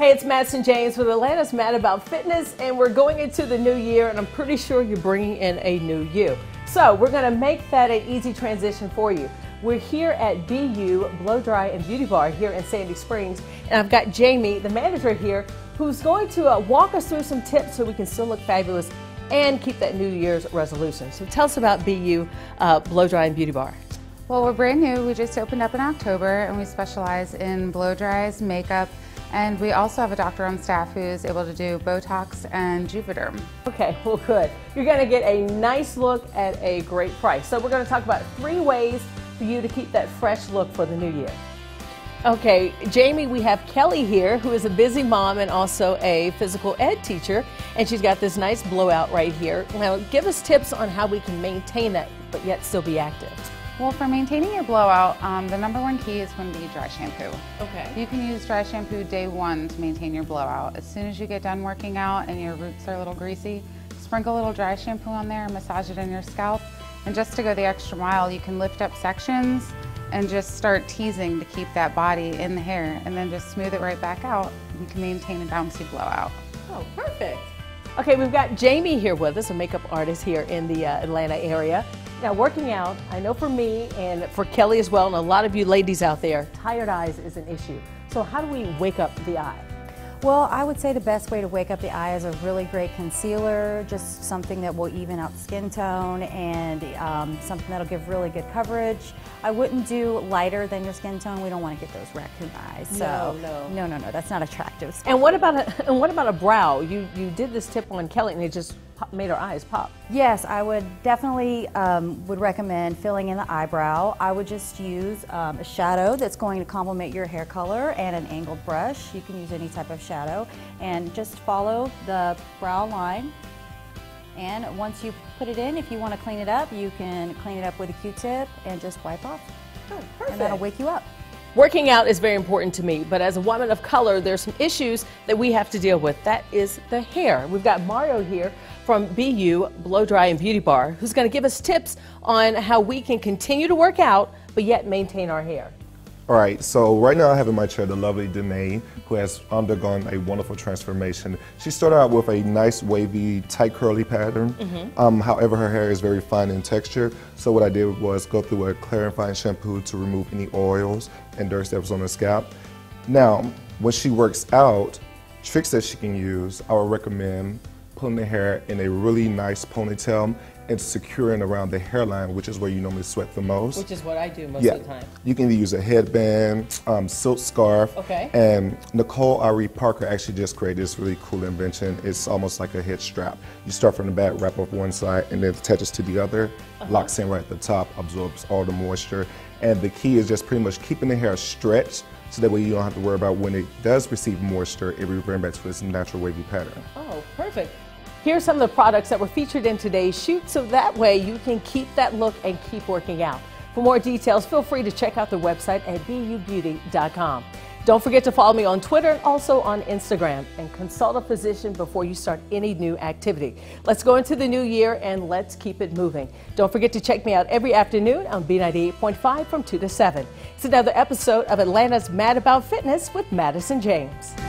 Hey, it's Madison James with Atlanta's Mad About Fitness, and we're going into the new year, and I'm pretty sure you're bringing in a new you. So we're going to make that an easy transition for you. We're here at BU Blow Dry and Beauty Bar here in Sandy Springs, and I've got Jamie, the manager here, who's going to walk us through some tips so we can still look fabulous and keep that New Year's resolution. So tell us about BU Blow Dry and Beauty Bar. Well, we're brand new. We just opened up in October, and we specialize in blow dries, makeup, and we also have a doctor on staff who's able to do Botox and Juvederm. Okay, well, good. You're going to get a nice look at a great price. So we're going to talk about 3 ways for you to keep that fresh look for the new year. Okay, Jamie, we have Kelly here, who is a busy mom and also a physical ed teacher, and she's got this nice blowout right here. Now, give us tips on how we can maintain that, but yet still be active. Well, for maintaining your blowout, the #1 key is going to be dry shampoo. Okay. You can use dry shampoo day 1 to maintain your blowout. As soon as you get done working out and your roots are a little greasy, sprinkle a little dry shampoo on there, massage it in your scalp, and just to go the extra mile, you can lift up sections and just start teasing to keep that body in the hair, and then just smooth it right back out. You can maintain a bouncy blowout. Oh, perfect. Okay, we've got Jamie here with us, a makeup artist here in the Atlanta area. Now, working out, I know for me and for Kelly as well, and a lot of you ladies out there, tired eyes is an issue. So how do we wake up the eye? Well, I would say the best way to wake up the eye is a really great concealer, just something that will even out skin tone and something that'll give really good coverage. I wouldn't do lighter than your skin tone. We don't want to get those raccoon eyes. So no, that's not attractive. And what about a brow? You did this tip on Kelly, and it just made her eyes pop. Yes, I would definitely would recommend filling in the eyebrow. I would just use a shadow that's going to complement your hair color and an angled brush. You can use any type of shadow and just follow the brow line. And once you put it in, if you want to clean it up, you can clean it up with a Q-tip and just wipe off. Oh, perfect. And that'll wake you up. Working out is very important to me, but as a woman of color, there's some issues that we have to deal with. That is the hair. We've got Mario here from BU Blow Dry and Beauty Bar, who's going to give us tips on how we can continue to work out, but yet maintain our hair. All right, so right now I have in my chair the lovely Danae, who has undergone a wonderful transformation. She started out with a nice wavy, tight curly pattern. However, her hair is very fine in texture. So what I did was go through a clarifying shampoo to remove any oils and dirt that was on the scalp. Now, when she works out, tricks that she can use, I would recommend putting the hair in a really nice ponytail and securing around the hairline, which is where you normally sweat the most. Which is what I do most of the time. You can use a headband, silk scarf. Okay. And Nicole Ari Parker actually just created this really cool invention. It's almost like a head strap. You start from the back, wrap up one side, and then it attaches to the other, locks in right at the top, absorbs all the moisture. And the key is just pretty much keeping the hair stretched, so that way you don't have to worry about when it does receive moisture, it will bring back to its natural wavy pattern. Oh, perfect. Here's some of the products that were featured in today's shoot, so that way you can keep that look and keep working out. For more details, feel free to check out the website at bubeauty.com. Don't forget to follow me on Twitter and also on Instagram, and consult a physician before you start any new activity. Let's go into the new year and let's keep it moving. Don't forget to check me out every afternoon on B98.5 from 2 to 7. It's another episode of Atlanta's Mad About Fitness with Madison James.